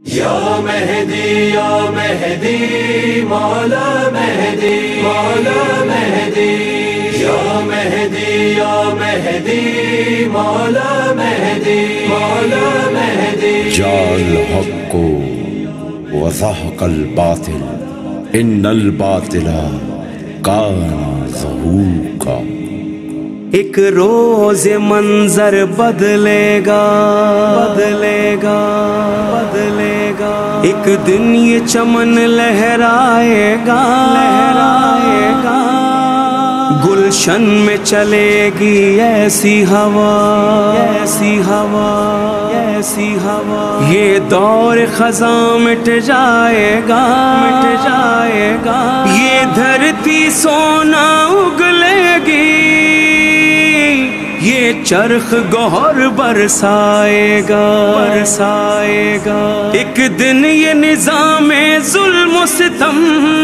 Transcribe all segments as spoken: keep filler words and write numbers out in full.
یا مہدی یا مہدی مولا مہدی مولا مہدی یا مہدی یا مہدی مولا مہدی مولا مہدی جاء الحق وزهق الباطل ان الباطل کان زہوقا۔ ایک روز منظر بدلے گا بدلے گا بدلے گا، ایک دن یہ چمن لہرائے گا لہرائے گا، گلشن میں چلے گی ایسی ہوا ایسی ہوا ایسی ہوا، یہ دور خزاں مٹ جائے گا مٹ جائے گا، یہ دھرتی سونا اگلے گی، یہ چرخ گوہر برسائے گا برسائے گا، ایک دن یہ نظام ظلم و ستم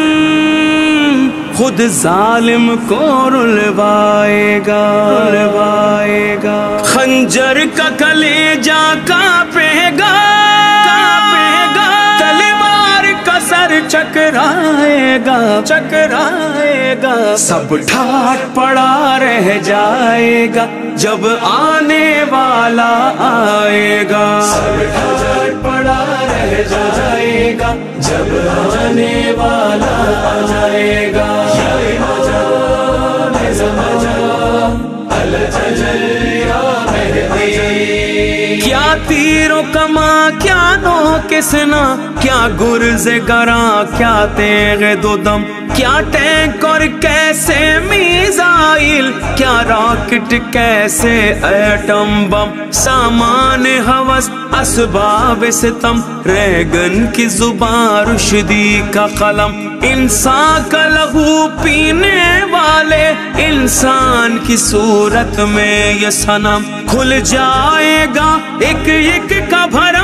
خود ظالم کو رلوائے گا رلوائے گا، خنجر کا کلیجہ کانپے گا کانپے گا، تلوار کا سر چکرائے گا چکرائے گا، سب ٹھاٹ پڑا رہ جائے گا جب آنے والا آئے گا، سب ٹھاٹ پڑا رہ جائے گا جب آنے والا آئے گا، یا امام زمان الجلل یا مہدی، کیا تیروں کما کیا نو کسنا، کیا گرز گراں کیا تیغ دو دم، کیا ٹینک اور کیسے میزائل، کیا راکٹ کیسے ایٹم بم، سامان ہوس اسباب ستم، ریگن کی زبان رشدی کا قلم، انسان کا لہو پینے والے انسان کی صورت میں یہ صنم، کھل جائے گا ایک ایک کا بھرم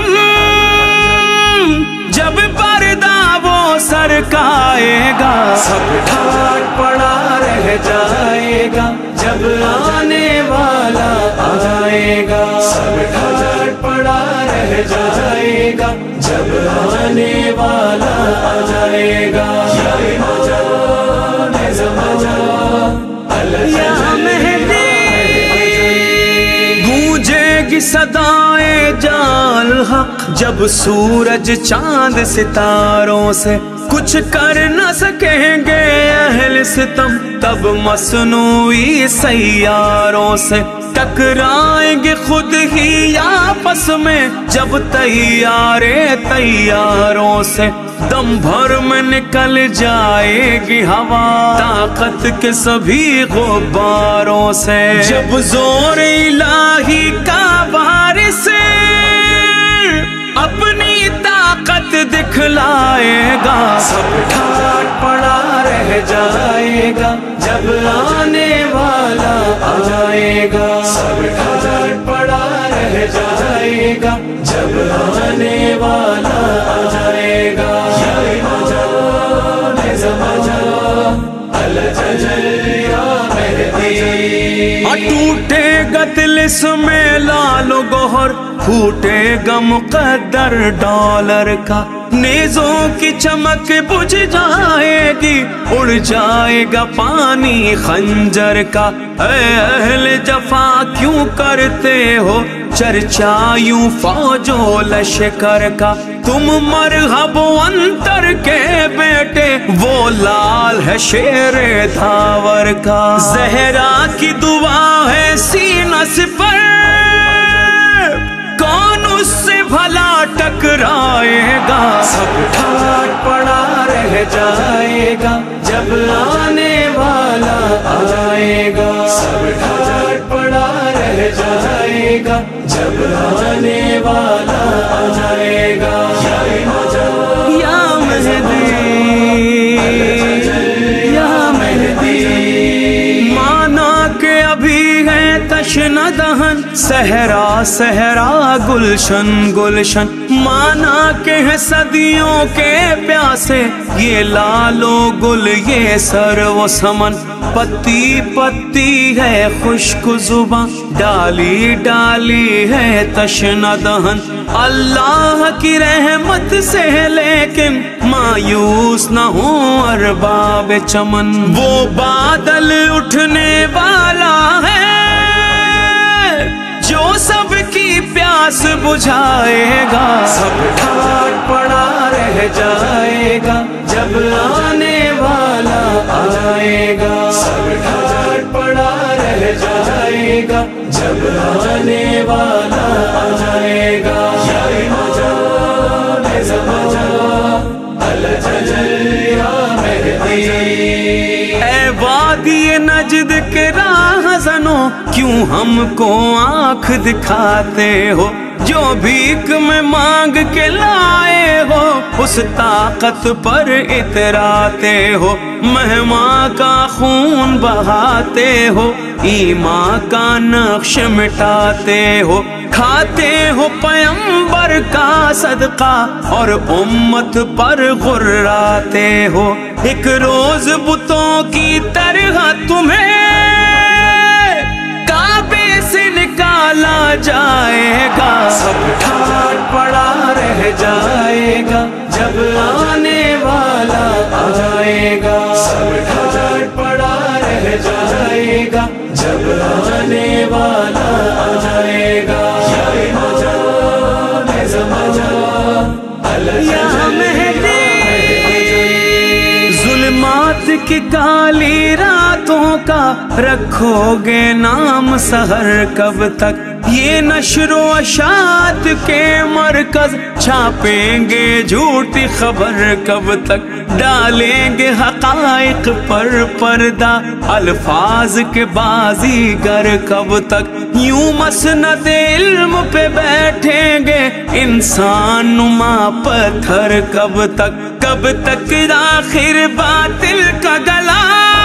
جب پردہ وہ سرکائے گا، سب ٹھاٹ پڑا رہ جائے گا جب آنے والا آئے گا، سب ٹھاٹ پڑا رہ جائے گا جب آنے والا آئے گا، یا امام زمان یا مہدی، گونجے گی صدائے جال حق جب سورج چاند ستاروں سے کچھ کر نہ سکیں گے اہل ستم، تب مصنوعی سیاروں سے ٹکرائیں گے خود ہی آپس میں جب طیارے طیاروں سے، دم بھر میں نکل جائے گی ہوا طاقت کے سبھی غباروں سے، جب زور الہی کا وارث اپنی طاقت دکھلائے گا، سب ٹھاٹ پڑا رہ جائے گا جب آنے والا آئے گا، سب ٹھاٹ پڑا رہ جائے گا جب آنے والا آئے گا، یا امام زمان الجلل یا مہدی، ٹوٹے گا طلسم میں لال و گوہر، پھوٹے گا مقدر ڈالر کا، نیزوں کی چمک بجھ جائے گی، اڑ جائے گا پانی خنجر کا، اے اہل جفا کیوں کرتے ہو چرچا یوں فوج و لشکر کا، تم مرحب و انتر کے بیٹے، وہ لال ہے شیر دھاور کا، زہرا کی دعا ہے سینہ سپر، کون اس سے بھلا ٹکرائے گا، سب ٹھاٹ پڑا رہ جائے گا جب آنے والا آئے گا، سب ٹھاٹ پڑا رہ جائے گا جب آنے والا آئے گا، یا امام یا مہدی یا مہدی، مانا کہ ابھی ہے تشنہ دہن صحرا صحرا گلشن گلشن مانا کہ ہے صدیوں کے پیاسے، یہ لالو گل یہ سر و سمن، پتی پتی ہے خشک زباں، ڈالی ڈالی ہے تشنہ دہن، اللہ کی رحمت سے لیکن مایوس نہ ہوں ارباب چمن، وہ بادل اٹھنے والا ہے جو سب کی پیاس بجھائے گا، سب ٹھاٹ پڑا رہ جائے گا جب آنے والا آئے گا، سب ٹھاٹ پڑا رہ جائے گا جب آنے والا آئے گا، یا امام زمان الجلل یا مہدی، اے وادی نجد کے راہزنوں کیوں ہم کو آنکھ دکھاتے ہو، جو بھیک میں مانگ کے لائے ہو اس طاقت پر اتراتے ہو، مہماں کا خون بہاتے ہو، ایمان کا نقش مٹاتے ہو، کھاتے ہو پیمبر کا صدقہ اور امت پر غراتے ہو، ایک روز بتوں کی طرح تمہیں کعبے سے نکالا جائے گا، سب ٹھاٹ پڑا رہ جائے گا جب آنے والا آئے گا، سب ٹھاٹ پڑا رہ جائے گا جب آنے والا آئے گا، یا امام زمان الجلل ظلمات کی کالی راتوں کا رکھو گے نام سحر کب تک، یہ نشر و اشاعت کے مرکز چھاپیں گے جھوٹی خبر کب تک، ڈالیں گے حقائق پر پردہ الفاظ کے بازیگر کب تک، یوں مسند علم پہ بیٹھیں گے انسان نما پتھر کب تک، کب تک آخر باطل کا گلا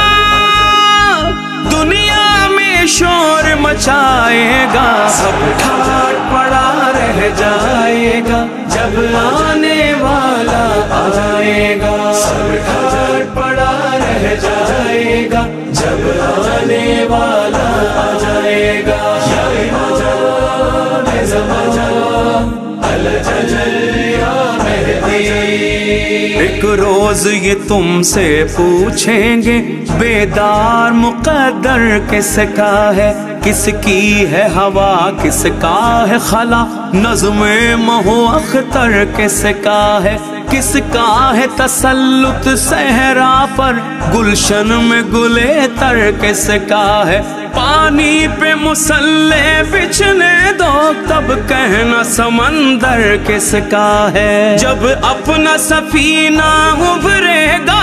دنیا میں شور مچائے گا، سب ٹھاٹ پڑا رہ جائے گا جب آنے والا آئے گا، سب ٹھاٹ پڑا رہ جائے گا جب آنے والا آئے گا، یا امام زمان الجلل یا مہدی، ایک روز یہ تم سے پوچھیں گے بیدار مقدر کس کا ہے، کس کی ہے ہوا کس کا ہے خلا، نظم مہو اختر کس کا ہے، کس کا ہے تسلط صحرا پر، گلشن میں گلے تر کس کا ہے، پانی پہ مسلح بچھنے دو تب کہنا سمندر کس کا ہے، جب اپنا سفینہ ابھرے گا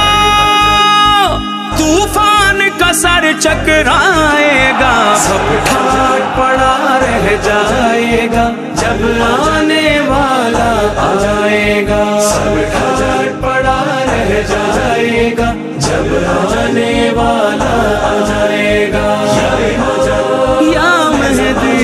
طوفان کا سر چکرائے گا، سب ٹھاٹ پڑا رہ جائے گا جب آنے والا آئے گا، سب ٹھاٹ پڑا رہ جائے گا جب آنے والا آئے گا، یا امام یا مہدی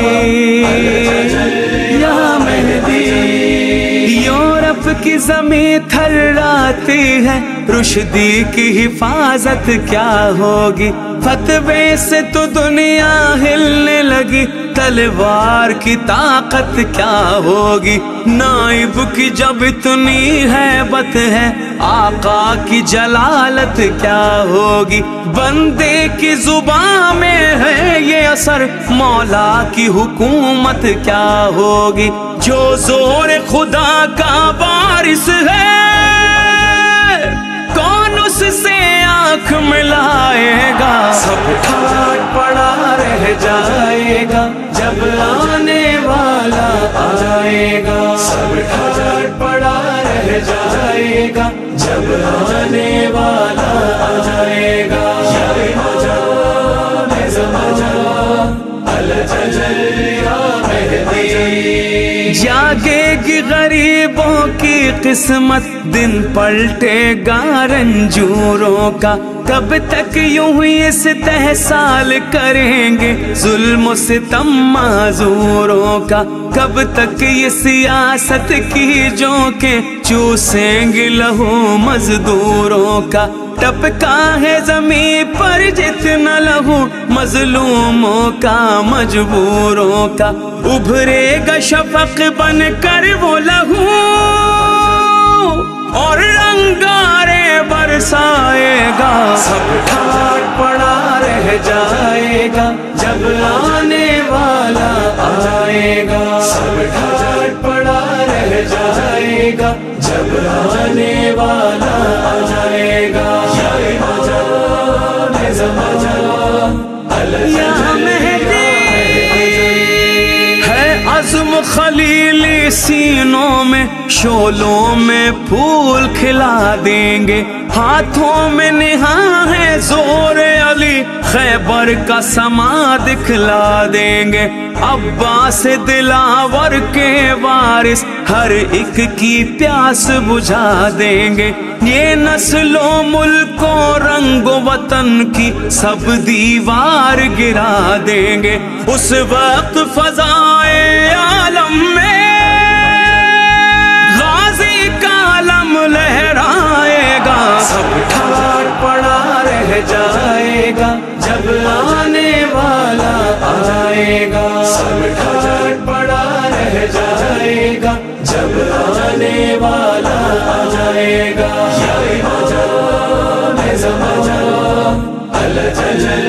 یا مہدی، یورپ کی زمین تھراتی ہے، رشدی کی حفاظت کیا ہوگی، فتوے سے تو دنیا ہلنے لگی، تلوار کی طاقت کیا ہوگی، نائب کی جب اتنی ہیبت ہے آقا کی جلالت کیا ہوگی، بندے کی زبان میں ہے یہ اثر مولا کی حکومت کیا ہوگی، جو زور خدا کا وارث ہے کون اس سے آنکھ ملائے گا، سب ٹھاٹ پڑا رہ جائے گا جب آنے والا آئے گا، سب ٹھاٹ پڑا رہ جائے گا جب آنے والا آئے گا، یا امام زمان الجلل یا مہدی، جاگے گی غریبوں کی قسمت، دن پلٹے گا رنجوروں کا، کب تک یوں ہی استحصال کریں گے ظلم و ستم معذوروں کا، کب تک یہ سیاست کی جوکیں چوسیں گے لہو مزدوروں کا، ٹپکا ہے زمین پر جتنا لہو مظلوموں کا مجبوروں کا، ابھرے گا شفق بن کر وہ لہو اور رنگارے برسائے گا، سب ٹھاٹ پڑا رہ جائے گا جب آنے والا آئے گا، سب ٹھاٹ پڑا رہ جائے گا جب آنے والا آئے گا، عزم خلیلی سینوں میں شولوں میں پھول کھلا دیں گے، ہاتھوں میں نہاں ہے زور علی خیبر کا سما دکھلا دیں گے، عباس دلاور کے وارث ہر ایک کی پیاس بجھا دیں گے، یہ نسل و ملک و رنگ و وطن کی سب دیوار گرا دیں گے، اس وقت فضائے عالم میں غازی کا علم لہرائے گا، سب ٹھاٹ پڑا رہ جائے گا جب آنے والا آئے گا، سب ٹھاٹ پڑا رہ جائے گا جب آنے والا آئے گا، یا امام زمان اللہ جل